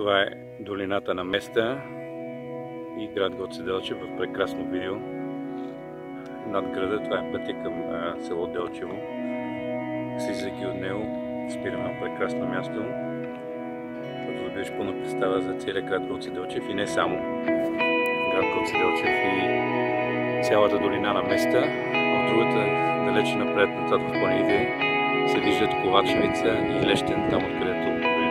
Това е долината на Места и град Гоце Делчев в прекрасно видео. Над града, това е пътя към село Делчево. Слизайки от него, спираме на прекрасно място, като добиеш пълна представа за целия град Гоце Делчев и не само град Гоце Делчев и цялата долина на Места. От другата, далече напред, нататък в планините, се виждат Ковачевица и Лещен, там откъдето